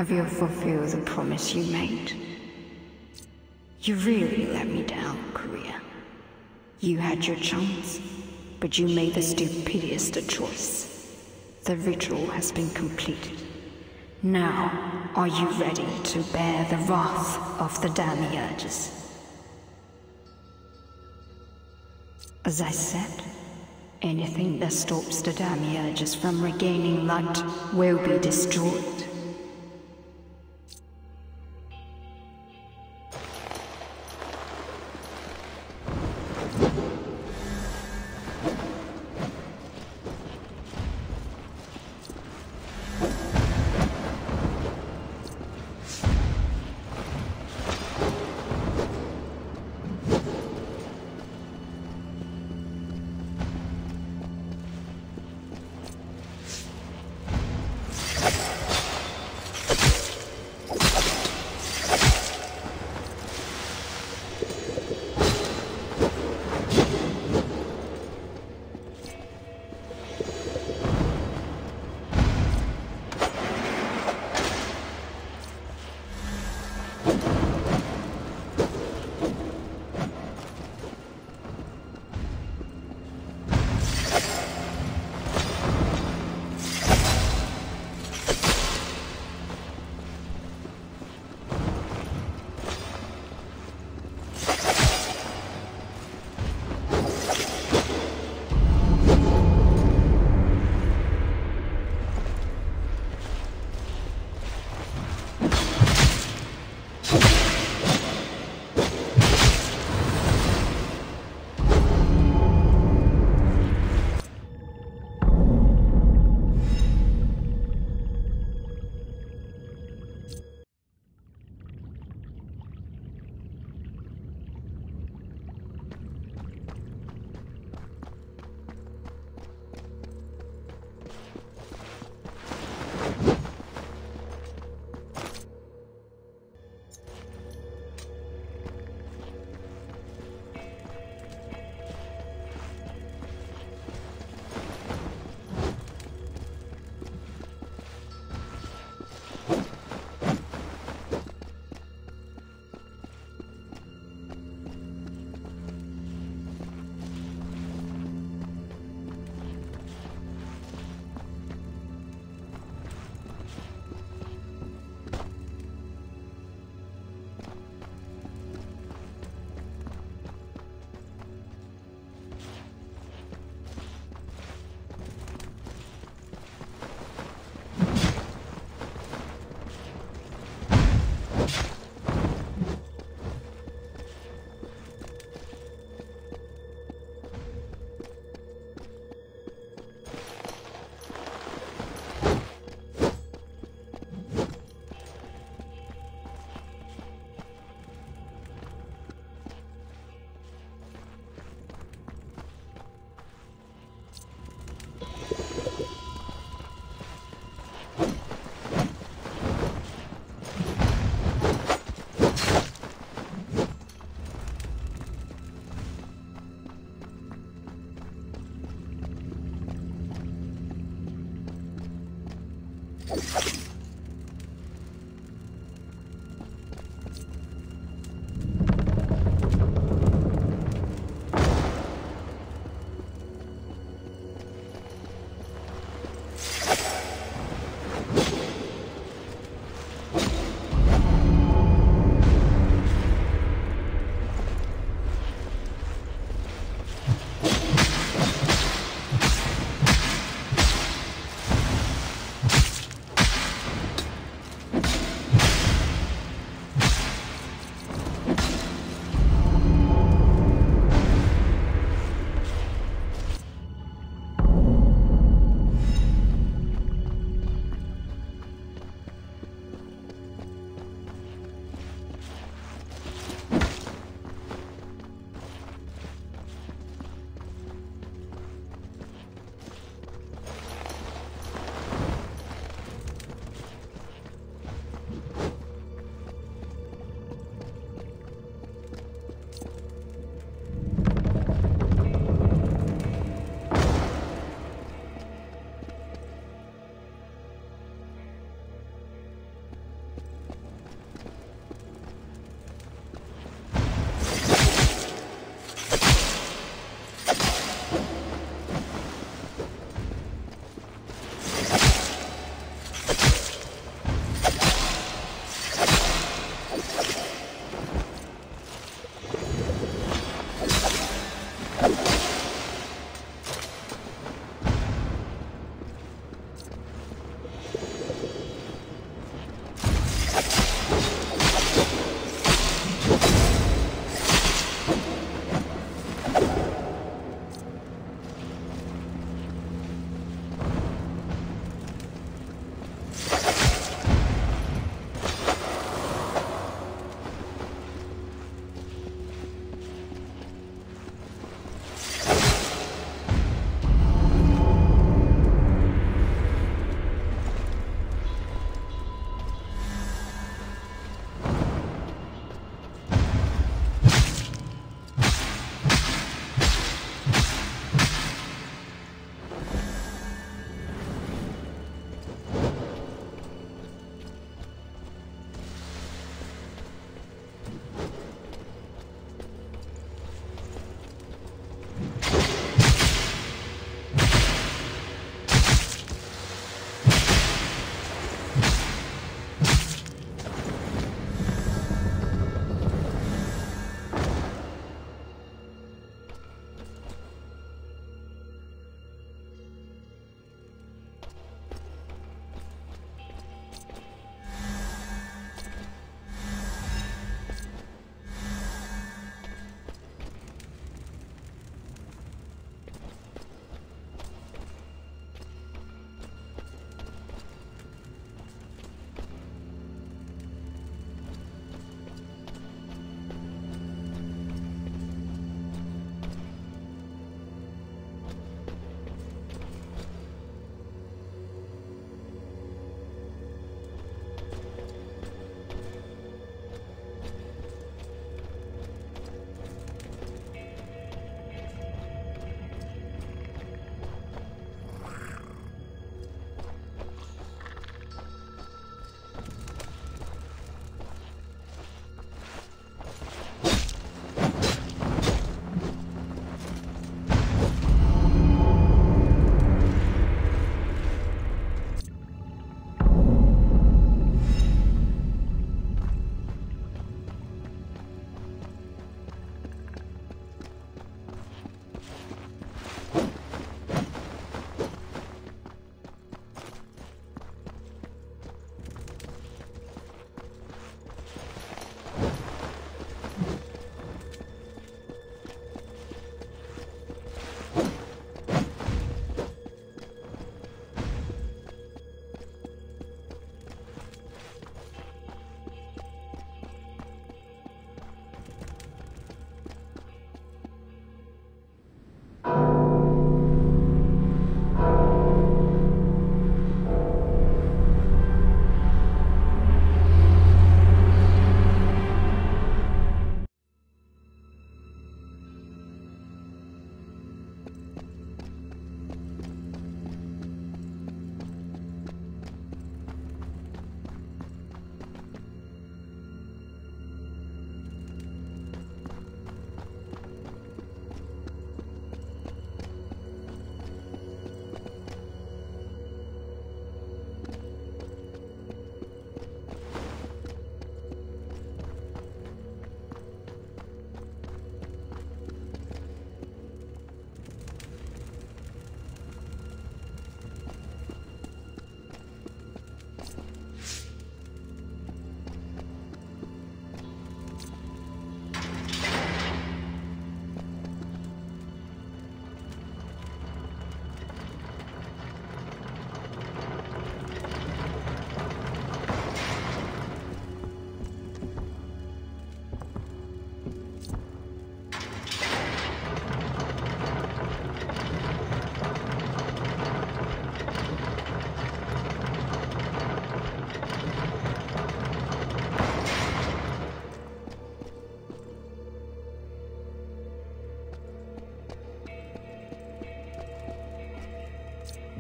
Have you fulfilled the promise you made? You really let me down, Korea. You had your chance, but you made the stupidest choice. The ritual has been completed. Now, are you ready to bear the wrath of the Demiurges? As I said, anything that stops the Demiurges from regaining light will be destroyed.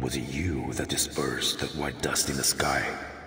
Was it you that dispersed that white dust in the sky?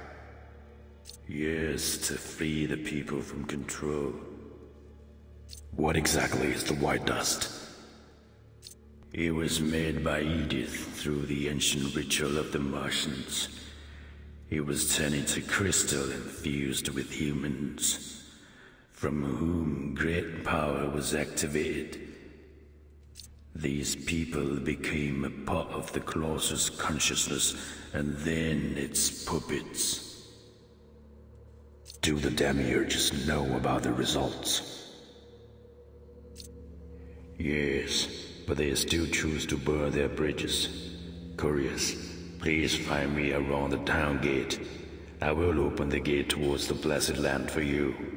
Yes, to free the people from control. What exactly is the white dust? It was made by Edith through the ancient ritual of the Martians. It was turned into crystal and fused with humans, from whom great power was activated. These people became a part of the Colossus consciousness, and then its puppets. Do the Demiurges know about the results? Yes, but they still choose to burn their bridges. Couriers, please find me around the town gate. I will open the gate towards the Blessed Land for you.